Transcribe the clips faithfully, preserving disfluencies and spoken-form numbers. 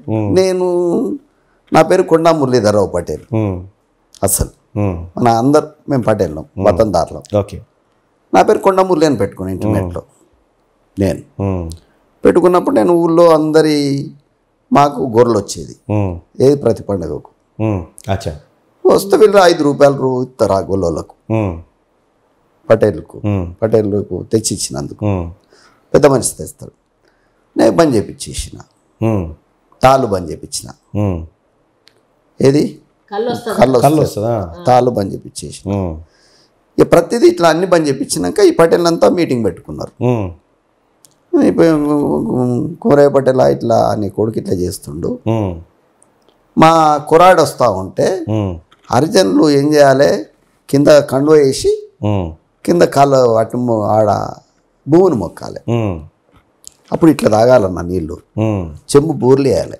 నేను నా పేరు కొండా మురళీధరరావు పటేల్. అసలు మన అందరు మేము పటేళ్ళం వతందారులం. ఓకే. నా పేరు కొండా మురళి అని పెట్టుకుని ఇంటర్నెట్లో నేను పెట్టుకున్నప్పుడు నేను ఊళ్ళో అందరి మాకు గొర్రెలు వచ్చేది ఏది ప్రతి పండుగకు. అచ్చా. వస్తే వీళ్ళు ఐదు రూపాయలు రూ ఇస్తారు ఆ గొల్లలకు పటేళ్ళకు పటేళ్ళకు తెచ్చి ఇచ్చినందుకు. పెద్ద మనిషి తెస్తాడు. నేను బంద్ చేపించేసిన తాళ్ళు బంద్ చేపించిన. ఏది కళ్ళు వస్తుందా తాళ్ళు బంద్ చేపించేసిన. ఇక ప్రతిదీ ఇట్లా అన్ని బంద్ చేపించినాక ఈ పటేళ్ళంతా మీటింగ్ పెట్టుకున్నారు. కూరయ్య పటేల ఇట్లా నీ కొడుకు ఇట్లా చేస్తుండు, మా కురాడు వస్తూ ఉంటే హరిజనులు ఏం చేయాలి, కింద కండువ వేసి కింద కాళ్ళు అటు ఆడ భూమిని మొక్కాలి. అప్పుడు ఇట్లా తాగాలన్న నీళ్ళు, చెంబు బూర్లు వేయాలి.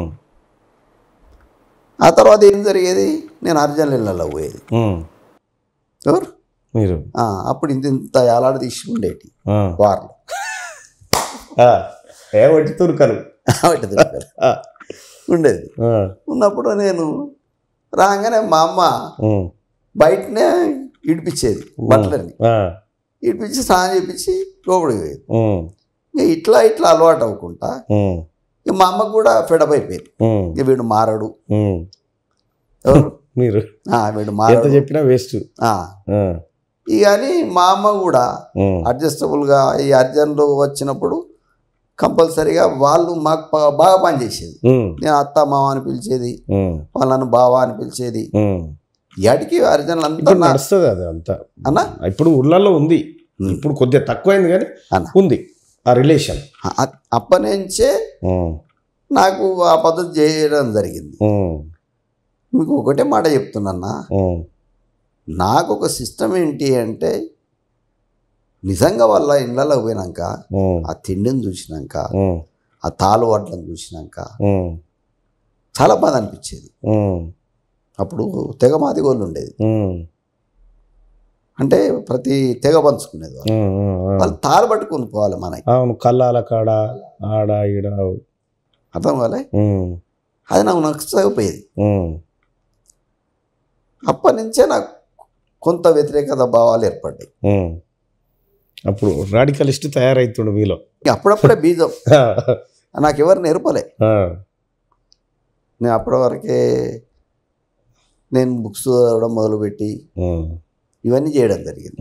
ఆ తర్వాత ఏం జరిగేది, నేను హరిజనుల ఇళ్ళలో పోయేది. ఎవరు మీరు? అప్పుడు ఇంత ఇంత ఏలాడ తీసి ఉండేటి వార్లు తురుకలు ఉండేది. ఉన్నప్పుడు నేను రాగానే మా అమ్మ బయటనే ఇడిపించేది బట్టలని, ఇడిపించి స్నానం చేయించి లోపలికి పోయేది. ఇక ఇట్లా ఇట్లా అలవాటు అవ్వకుండా ఇక మా అమ్మకు కూడా ఫెడప్ అయిపోయింది. ఇక వీడు మారడు, మీరు వీడు మారడు చెప్పినా వేస్ట్. ఇక అని మా అమ్మ కూడా అడ్జస్టబుల్గా ఈ అర్జెంట్లు వచ్చినప్పుడు కంపల్సరీగా వాళ్ళు మాకు బాగా పనిచేసేది. నేను అత్త మామ అని పిలిచేది, వాళ్ళను బావా అని పిలిచేది. ఎడికి అర్జెంట్లు అంతా నడుస్తుంది అది అంతా అన్న. ఇప్పుడు ఊళ్ళల్లో ఉంది, ఇప్పుడు కొద్దిగా తక్కువైంది కానీ ఉంది ఆ రిలేషన్. అప్పటి నుంచే నాకు ఆ పద్ధతి చేయడం జరిగింది. మీకు ఒకటే మాట చెప్తున్నా, నాకు ఒక సిస్టమ్ ఏంటి అంటే, నిజంగా వాళ్ళ ఇళ్ళలో పోయినాక ఆ తిండిని చూసినాక ఆ తాలు వడ్లను చూసినాక చాలా బాధ అనిపించేది. అప్పుడు తెగ మాదిగోళ్ళు ఉండేది, అంటే ప్రతి తెగ పంచుకునేది. వాళ్ళు తాలు పట్టుకుని పోవాలి మనకి. అవును, కళ్ళాల కాడ ఆడ ఈడ అర్థం కాలే, అది నాకు నచ్చకపోయేది. అప్పటి నుంచే నాకు కొంత వ్యతిరేకత భావాలు ఏర్పడ్డాయి. అప్పుడు రాడికలిస్ట్ తయారవుతుండు మీలో. అప్పుడప్పుడే బీజం నాకు ఎవరు నేర్పలే. నేను అప్పటి వరకే నేను బుక్స్ చదవడం మొదలుపెట్టి ఇవన్నీ చేయడం జరిగింది.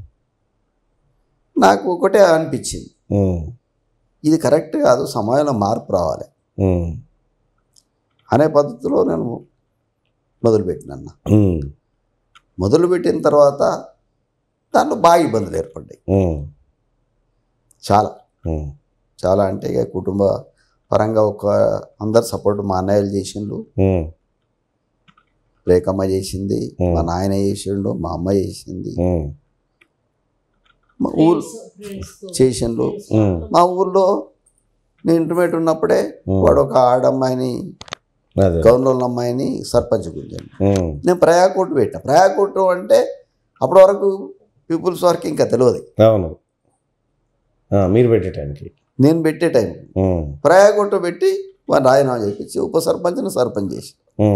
నాకు ఒకటే అనిపించింది, ఇది కరెక్ట్ కాదు, సమాజంలో మార్పు రావాలి అనే పద్ధతిలో నేను మొదలుపెట్టినన్న. మొదలుపెట్టిన తర్వాత దాంట్లో బాగా ఇబ్బందులు ఏర్పడ్డాయి. చాలా చాలా అంటే ఇక కుటుంబ పరంగా ఒక అందరు సపోర్ట్ మా అన్నయ్యలు చేసిండు, రేఖమ్మ చేసింది, మా నాయన చేసిండు, మా అమ్మ చేసింది, మా ఊరు చేసిండు. మా ఊర్లో నేను ఇంటర్మీడియట్ ఉన్నప్పుడే వాడు ఒక ఆడమ్మాయిని గవర్నర్ అమ్మాయిని సర్పంచ్ గురించాను. నేను ప్రయాకోర్టు పెట్టిన. ప్రయాకోర్టు అంటే అప్పటి వరకు పీపుల్స్ వరకు ఇంకా తెలియదు. అవును, మీరు పెట్టే టైంకి నేను పెట్టే టైం ప్రయాకోర్టు పెట్టి వాడిని రాజీనామా చేయించి ఉప సర్పంచ్ని సర్పంచ్ చేసి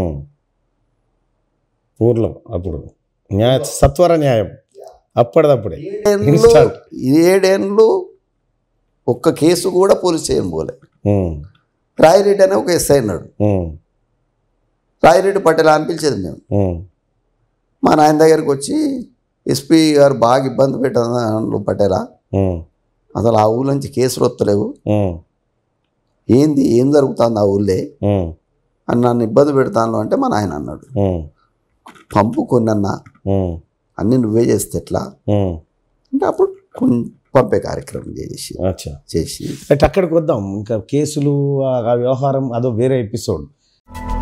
ఊర్లో అప్పుడు న్యాయ సత్వర న్యాయం అప్పటిదప్పుడే. ఏడేళ్ళు ఒక్క కేసు కూడా పోలీస్ స్టేషన్ పోలే. రాయిరెడ్డి అనే ఒక ఎస్ఐ అన్నాడు, రాయిరెడ్డి పటేల్ అని పిలిచేది మేము. మా నాయన దగ్గరికి వచ్చి, ఎస్పీ గారు బాగా ఇబ్బంది పెట్టాను పటేలా, అసలు ఆ ఊళ్ళో నుంచి కేసులు వస్తలేవు, ఏంది ఏం జరుగుతుంది ఆ ఊళ్ళే అని నన్ను ఇబ్బంది పెడతాను అంటే మా నాయన అన్నాడు, పంపు కొన్నన్నా అన్నీ నువ్వే చేస్తే ఎట్లా అంటే అప్పుడు పంపే కార్యక్రమం చేసి చేసి అక్కడికి వద్దాం. ఇంకా కేసులు ఆ వ్యవహారం అదో వేరే ఎపిసోడ్.